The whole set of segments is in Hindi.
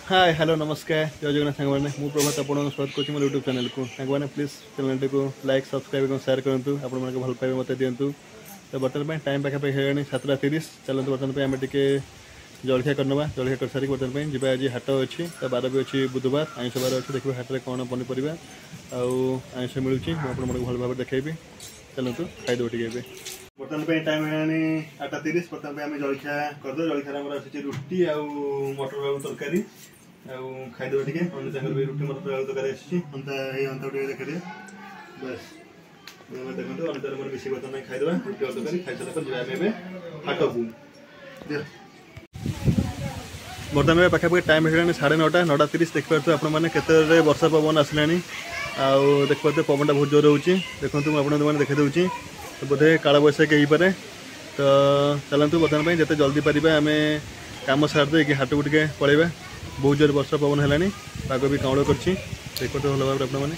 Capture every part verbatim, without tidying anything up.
हाय हेलो नमस्कार जय जगन्नाथ सांग मैंने मुझे प्रभात आपको स्वागत करुँ मोर यूट्यूब चैनल को सांग प्लीज चैनल को लाइक सब्सक्राइब और शेयर करूँ आपण मैं भल पाइबे मत दिंतु तो बर्तमान टाइम पाखापाखि है सातटा तीस चलते बर्तमान आम टे जलखिया करना जलखिया कर सारी बर्तमान जी आज हाट अच्छी तो बार भी अच्छी बुधवार आइंष बार अच्छी देखिए हाट में कौन पनीपरिया आइंष मिलूँ आपको भल भाव देखी चलतु खाईदेव टे बर्तमान टाइम है आठटा तीस बर्तमान आम जलखिया करदे जलखिया आसी रुटी आ मटर आलू तरकारी खाईदेव टे अंतर भी रुटी मटर आलू तरकारी आसी अंता ये अंता देखिए बस देखो अंतर मोर मिसी बर्तमान खाईदेवा रुटी आलू तरकारी खाई सारा जी हाट को बर्तमान पाखापाखि टाइम है साढ़े नौटा नौटा तीस देखिए आपने केते वर्षा पवन आसला आउ देखिए पवनटा बहुत जोर हो देखो मुझे देखी दूसरी तो बोधे काल बैशाखी हो पारे तो चलतु बर्तमान जिते जल्दी पारे आम कम सारदे कि हाट को टे पलैबा बहुत जोर वर्षा पवन है पाग भी काउड़ कर देखो तो भल भाव आपने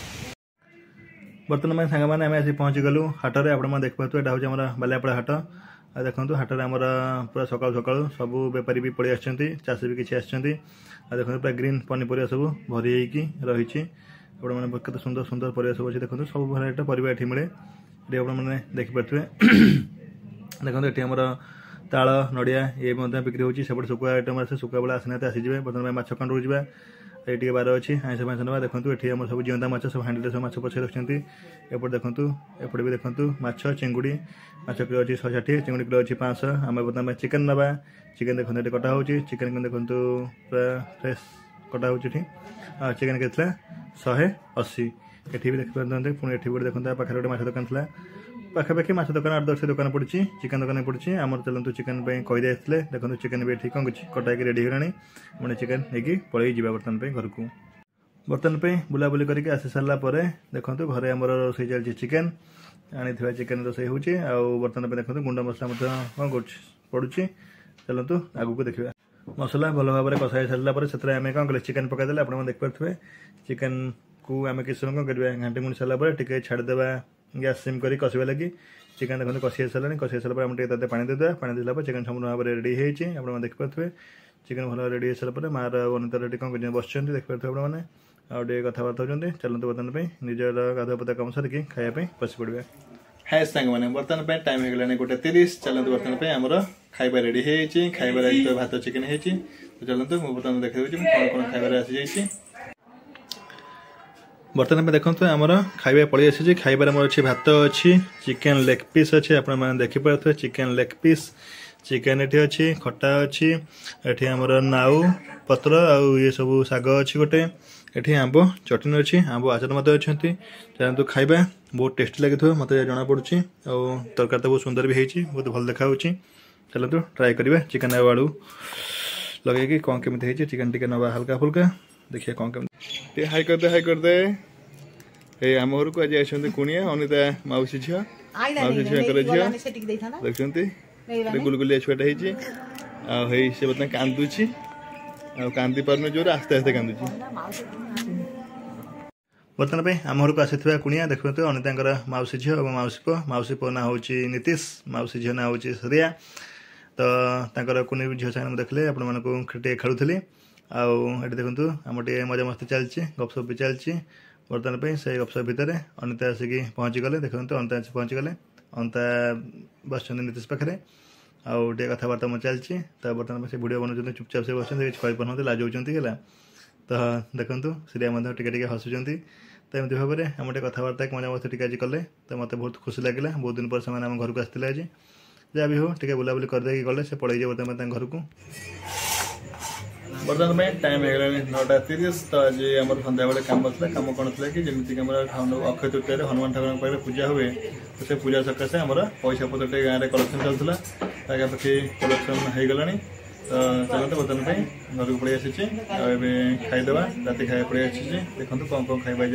बर्तमान सांग मैंने आम आसी पहुँची गलु हाटरे आप देखिए यहाँ हूँ आम बालियापड़ा हाट आ देखो हाटर आमर पूरा सकाल सकाल सब बेपारी भी पड़े आसी भी किसी आसती देखो पूरा ग्रीन पनीपरिया सब भरी रही आपने सुंदर सुंदर परिया सब अच्छे देखो सब भराइट परिया ये मिले ये आपने देखिपे देखो ये आमर ताल नड़िया ये बिक्री होती सेपटे सुखुआ आइटम आसे सुखुआ बेला आसना आसीजे बर्तमान माछ कंट्रोल जावा ये बार अच्छी आइंस फाइंस ना देखो ये आम सब जीवंता माछ सब हांडी सब माछ पछे रखते एपटे देखो एपटे भी देखो माछ चिंगुड़ी माछ किलो अच्छी शहे षाठी चिंगुड़ी किलो अच्छी पाँच आम बर्तमान चिकेन नवा चिकेन देखो ये कटा हो चिकेन देखो पूरा फ्रेश कटा हो चिकेन के शहे अशी ये भी देखते पुणी ये गोटे देखते पाखे गोटे माछ दुकान था पाखापाखि माछ दुकान आठ दस दुकान पड़ी चिकेन दुकान पड़ी आमर चलते चिकेन कहीदे आसते देखो चिकेन भी ये कौन कटाई रेडी होगा मैंने चिकेन लेकिन पलि जा बर्तमान घर को बर्तमान बुलाबुली करके आसी सारापर देखो घरे आमर रोसे चलती चिकेन आनी चिकेन रोसे हो बर्तमान देखो गुंड मसला कौन कर पड़ुची चलतु आगू देखा मसला भल भाव में कषाई सारापर से आम कौन कले चिकेन पकईदे आप देखिपे चिकेन को आम किस समय कौन करेंगे घाटी मुड़ी सारापर टे छाड़देवा गैस सिम कर कसवा लगी चिकेन देखते कषि सारा कषि सारापर आम टे पानी देदेवा पानी देला चिकेन संपूर्ण भाव में रेडी होती आप देखिपे चिकेन भल रेडी हो सारापर मार अनितर कौन कर बस देखिपे आपने आगे कथबार्ता होती चलते बर्तमान निजर गाधुआ पता कम सारिकी खायापी बस पड़ा हाय सांग मैंने बर्तमान टाइम हो गलानी गोटे तीस चलते बर्तमान आमर खाଇବା रेडी होती खाइबार भात चिकेन होती तो चलते मुझे बर्तमान देखा कौन कौन खाइबार आसी जाइए बर्तमान देखो आमर खाଇବା पलि आसी खाइबार आमर अच्छी भात अच्छी चिकेन लेग पीस अच्छे आपने देखिपे चिकेन लेग पीस चिकेन ये अच्छी खटा अच्छी ये आमर नाउ पत्र आउ ये सब शाग अच्छी गोटे ये आंब चटनी अच्छी आंब आचार मत अच्छा चलते खाइबा बहुत टेस्टी लगे मत जना पड़ी और तरकारी तो बहुत सुंदर भी होती बहुत भल देखा चलते ट्राए करिए चिकेन आउ आलू लगे कौन केमी चिकेन टिके नवा हल्का फुल्का देखिए कौन केमी हाई करदे हाई करदे ये आम घर को आज आसते कुणिया अनिता मौसी झील मौसी झील झील देखते गुलगुलिया छुआटा होती से बता कांदुची कांदी पार जोर आस्ते आस्ते कांदुची बर्तमान आम घर को आसी कुणिया देखते अनिता मौसी झील और मौसी पु मौसी पु ना हूँ नीतीश मौसी झील ना हूँ श्रेया तो कुनी झील सागर देखले आपटे खेलुली आउ देखु आम टे मजा मस्ती चलती गपसप भी चलती बर्तमान से गपसप भितर अनिता आसिक पहुँची गले देखते अनिता आसी पहुँची गले अनिता बस नीतीश पाखे आउ टे कथबार्ता मो चलती तो बर्तमान से वीडियो बनाऊँ चुपचाप से बस कहीपर लाजौंट है तो देखु श्रेया टे हसुँच तो एमती भाव में आम टे कथबार्ता मजा मस्ती टे आज कले तो मतलब बहुत खुशी लगे बहुत दिन पर से घर को आसते आज जहाँ भी हो टे बुलाबुली करदे गले से पलि जाए बर्तमान घर को बर्तमान में टाइम हो गला नौटा तीस तो आज आम सन्ध्या बेले कम था कम कौन था कि जमीक अक्षय तृतीय हनुमान ठाकुर पाखे पूजा हुए तो से पूजा सकाशे आम पैसा पत्र गाँव में कलेक्शन चलता पाखापाखि कलेक्शन हो गला तो चलते बर्तमान घर को पलि आसी खाईदेवा राति खाया पलि आसी देखो कौन कौन खाଇବା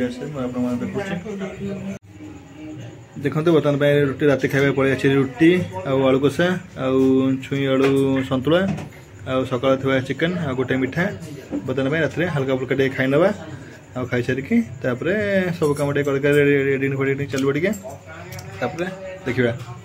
देखुचे देखते बर्तमान रुटी राति खाଇବା पलि आसी रुटी आलू कषा छुई आलू सतुला आ सकाल थोड़ा चिकेन आ गोटे मिठा बर्तमान रात हल्का फुल्का टे खाई नवा आ खाई सारिकी सब कम टे रेडी चलो टे देखिए।